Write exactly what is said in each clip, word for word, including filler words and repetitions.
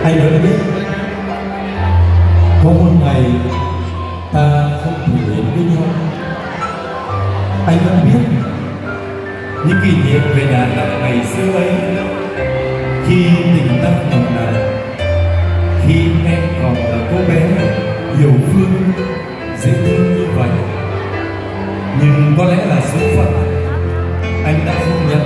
Anh vẫn biết có một ngày ta không thể đến với nhau. Anh vẫn biết những kỷ niệm về Đà Nẵng ngày xưa ấy, khi tình ta nồng nàn, khi em còn là cô bé hiểu phương dễ thương như vậy. Nhưng có lẽ là số phận anh đã không nhận,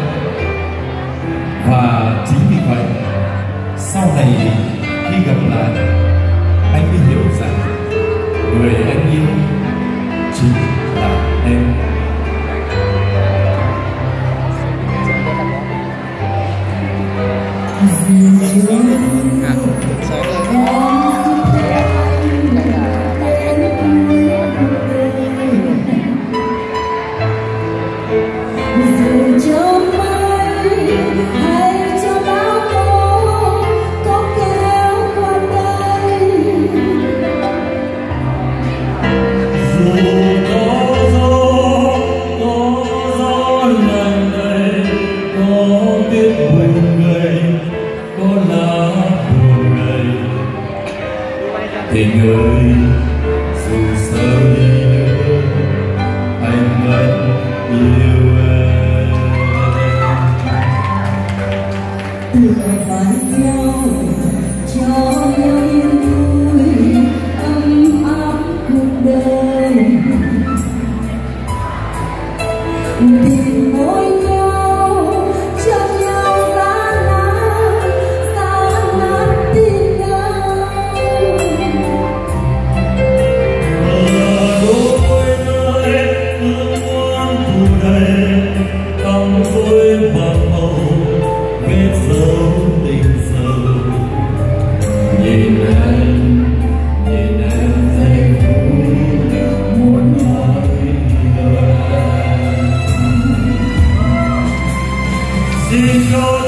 và chính vì vậy sau này khi gặp lại anh mới hiểu rằng người anh yêu chính là em. Tình ơi, dù sao đi nữa, anh vẫn yêu em. Tựa vai nhau, cho nhau yên vui, ấm áp cuộc đời. Tình môi nhau, cho nhau giá nát, giá nát tình nhau. Nhìn em, nhìn em giây phút muốn nói lời. Xin cho